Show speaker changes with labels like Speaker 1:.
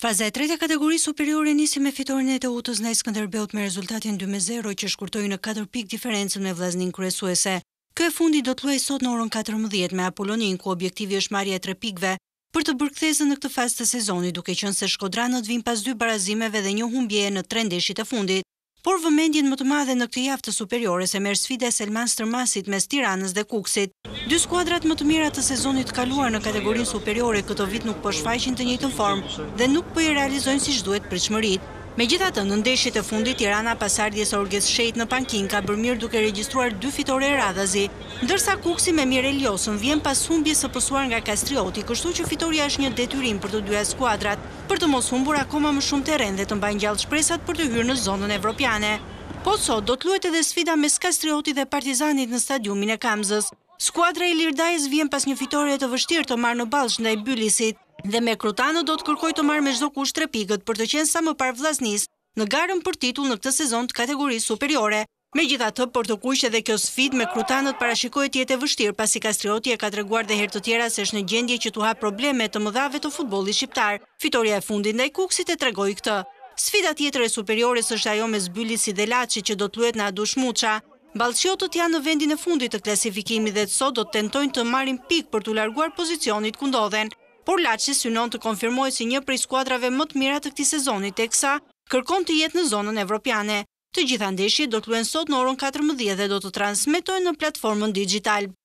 Speaker 1: Faza e tretë e kategorisë superiore nisi me fitoren e TU-s ndaj Skënderbeut me rezultatin 2-0 që shkurtoi në 4 pikë diferencën me vllaznin kryesuese. Ky e fundit do të luajë sot në orën 14 me Apollonin, ku objektivi është marrja e 3 pikëve për të bërë kthesën në këtë fazë të sezonit, duke qenë se shkodranët vijnë pas 2 barazimeve dhe 1 humbje në 3 ndeshjet e fundit. Por vëmendjen më të madhe në këtë javë të superiores e merr sfida e Selman Stërmasit mes Tiranës dhe Kukësit. Dy skuadrat më të mira të sezonit të kaluar në kategorinë superiore këto vit nuk po shfaqin të njëjtën formë dhe nuk po i realizojnë siç duhet pritshmëritë. Megjithatë, në ndeshjet e fundit Tirana pas ardhjes së Orges Shejt në Pankin ka bërë mirë duke regjistruar 2 fitore radhazi, ndërsa Kuksi me Mirel Losën vjen pas humbjes së pësuar nga Kastrioti, kështu që fitoria është një detyrim për të dyja skuadrat për të mos humbur akoma më shumë terren dhe të mbajnë gjallë shpresat për të hyrë në zonën evropiane. Po sot do të luhet edhe sfida mes Kastriotit dhe Partizanit në stadiumin e Kamzës. Skuadra e Ilirdajës vjen pas një fitore të vështirë të marrë në Ballsh ndaj Bylisit dhe me Krutanë do të kërkojë të marrë me çdo kusht 3 pikët për të qenë sa më parë vllaznis në garën për titull në këtë sezon të kategorisë superiore. Megjithatë, për të kuq edhe kjo sfidë me Krutanët parashikohet të jetë e vështirë pasi Kastrioti e ka treguar dhe herë të tjera se është në gjendje që t'u hap probleme të mëdhave të futbollit shqiptar. Fitoria e fundit ndaj Kuksit e tregoi këtë. Sfida tjetër e superiores është ajo mes Bylisit dhe Laçit që do të luhet në Adush Muça. Ballqiotët janë në vendin e fundit të klasifikimit dhe sot do të tentojnë të marrin pikë për t'u larguar pozicionit ku ndodhen. Por Laçi synon të konfirmojë si një prej skuadrave më të mira të këtij sezoni, teksa kërkon të jetë në zonën evropiane. Të gjitha ndeshjet do të luhen sot në orën 14 dhe do të transmetohen në platformën digjital.